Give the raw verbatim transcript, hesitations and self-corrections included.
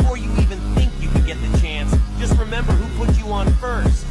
before you even think you could get the chance, just remember who put you on first.